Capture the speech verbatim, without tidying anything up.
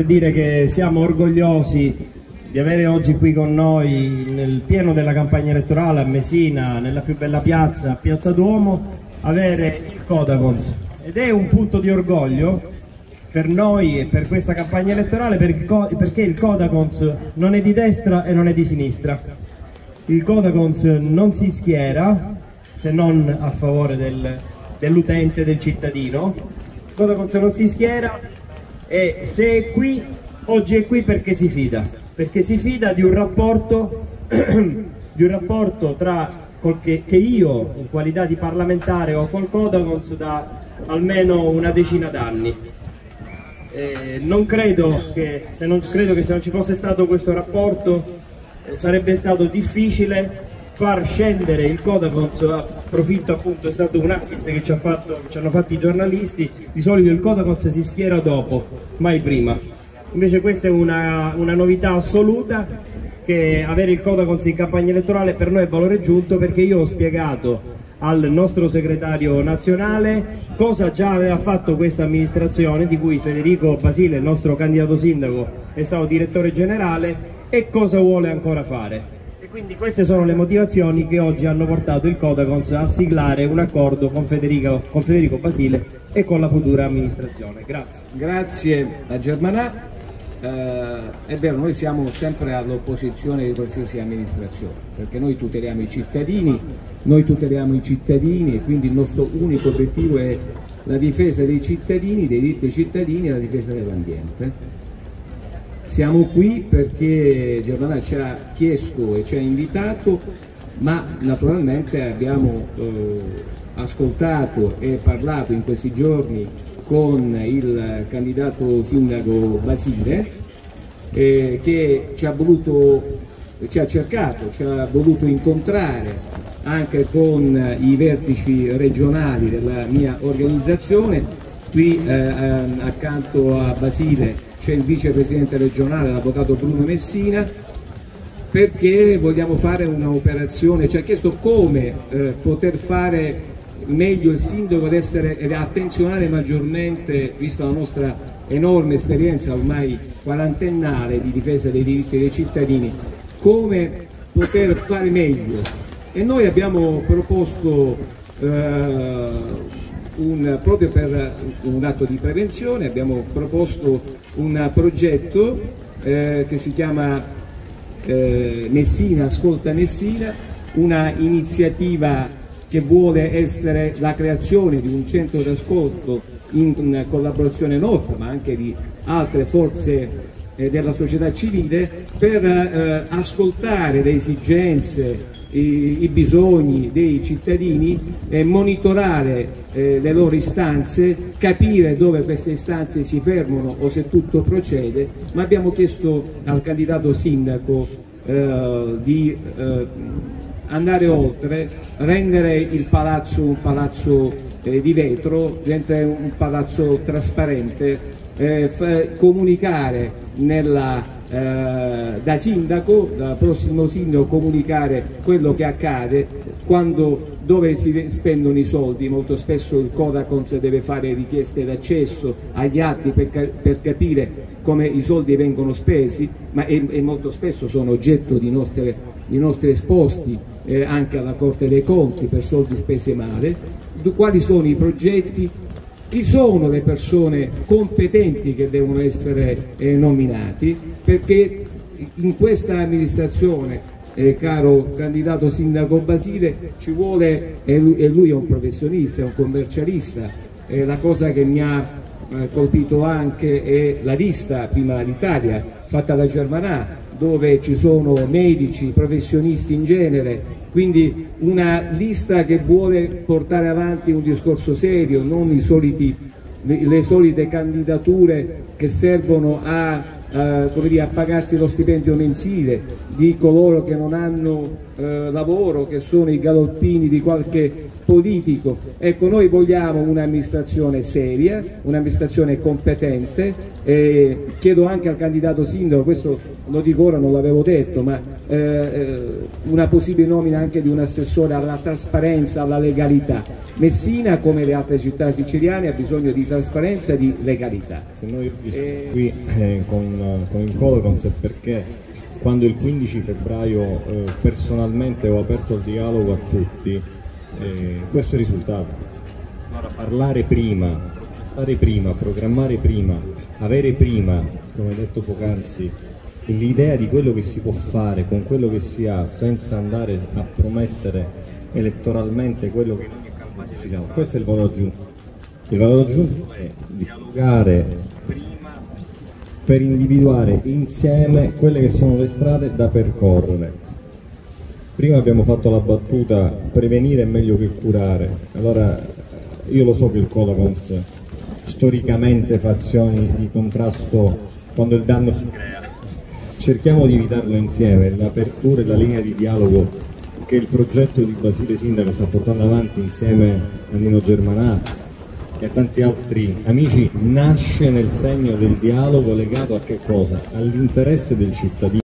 Per dire che siamo orgogliosi di avere oggi qui con noi, nel pieno della campagna elettorale a Messina, nella più bella piazza, Piazza Duomo, avere il Codacons. Ed è un punto di orgoglio per noi e per questa campagna elettorale, perché il Codacons non è di destra e non è di sinistra. Il Codacons non si schiera, se non a favore del, dell'utente, del cittadino. Il Codacons non si schiera e se è qui, oggi è qui perché si fida, perché si fida di un rapporto, di un rapporto tra, che, che io in qualità di parlamentare ho col Codacons da almeno una decina d'anni. Eh, non credo che se non, credo che se non ci fosse stato questo rapporto eh, sarebbe stato difficile far scendere il Codacons. Approfitto, appunto, è stato un assist che ci, ha fatto, che ci hanno fatto i giornalisti. Di solito il Codacons si schiera dopo, mai prima. Invece questa è una, una novità assoluta, che avere il Codacons in campagna elettorale per noi è valore aggiunto, perché io ho spiegato al nostro segretario nazionale cosa già aveva fatto questa amministrazione, di cui Federico Basile, il nostro candidato sindaco, è stato direttore generale, e cosa vuole ancora fare. E quindi queste sono le motivazioni che oggi hanno portato il Codacons a siglare un accordo con Federico, con Federico Basile e con la futura amministrazione. Grazie. Grazie a Germanà. Eh, è vero, noi siamo sempre all'opposizione di qualsiasi amministrazione, perché noi tuteliamo i cittadini, noi tuteliamo i cittadini e quindi il nostro unico obiettivo è la difesa dei cittadini, dei diritti dei cittadini e la difesa dell'ambiente. Siamo qui perché Germanà ci ha chiesto e ci ha invitato, ma naturalmente abbiamo eh, ascoltato e parlato in questi giorni con il candidato sindaco Basile, eh, che ci ha voluto, ci ha cercato, ci ha voluto incontrare anche con i vertici regionali della mia organizzazione. Qui eh, accanto a Basile c'è il vicepresidente regionale, l'avvocato Bruno Messina, perché vogliamo fare un'operazione. Ci ha chiesto come eh, poter fare meglio il sindaco ad essere, ed attenzionare maggiormente, vista la nostra enorme esperienza ormai quarantennale di difesa dei diritti dei cittadini, come poter fare meglio. E noi abbiamo proposto eh, un, proprio per un atto di prevenzione, abbiamo proposto un progetto eh, che si chiama eh, Messina Ascolta Messina, una iniziativa che vuole essere la creazione di un centro d'ascolto in, in collaborazione nostra, ma anche di altre forze eh, della società civile, per eh, ascoltare le esigenze, i, i bisogni dei cittadini, eh, monitorare eh, le loro istanze, capire dove queste istanze si fermano o se tutto procede. Ma abbiamo chiesto al candidato sindaco eh, di eh, andare oltre, rendere il palazzo un palazzo eh, di vetro, diventare un palazzo trasparente, eh, comunicare nella, eh, da sindaco, da prossimo sindaco, comunicare quello che accade, quando, dove si spendono i soldi. Molto spesso il Codacons deve fare richieste d'accesso agli atti per, per capire come i soldi vengono spesi, ma e, e molto spesso sono oggetto di nostre, di nostri esposti eh, anche alla Corte dei Conti per soldi spesi male. Quali sono i progetti? Chi sono le persone competenti che devono essere eh, nominati? Perché in questa amministrazione, eh, caro candidato sindaco Basile, ci vuole, e lui, e lui è un professionista, è un commercialista. Eh, la cosa che mi ha eh, colpito anche è la lista Prima l'Italia fatta da Germanà, dove ci sono medici, professionisti in genere, quindi una lista che vuole portare avanti un discorso serio, non i soliti, le solite candidature che servono a eh, come dire, a pagarsi lo stipendio mensile di coloro che non hanno eh, lavoro, che sono i galoppini di qualche politico. Ecco, noi vogliamo un'amministrazione seria, un'amministrazione competente. Eh, chiedo anche al candidato sindaco, questo lo dico ora, non l'avevo detto, ma eh, una possibile nomina anche di un assessore alla trasparenza, alla legalità. Messina, come le altre città siciliane, ha bisogno di trasparenza e di legalità. Se noi eh... qui eh, con, con il Codacons è perché quando il quindici febbraio eh, personalmente ho aperto il dialogo a tutti, eh, questo è il risultato. Allora, parlare prima, parlare prima, programmare prima, avere prima, come detto poc'anzi, l'idea di quello che si può fare con quello che si ha, senza andare a promettere elettoralmente quello che in ogni campagna si fa. Questo è il valore aggiunto. Il valore aggiunto è dialogare prima per individuare insieme quelle che sono le strade da percorrere. Prima abbiamo fatto la battuta prevenire è meglio che curare. Allora io lo so che il Codacons storicamente fa azioni di contrasto quando il danno si crea. Cerchiamo di evitarlo insieme, l'apertura e la linea di dialogo che il progetto di Basile Sindaco sta portando avanti insieme a Nino Germanato e a tanti altri amici nasce nel segno del dialogo legato a che cosa? All'interesse del cittadino.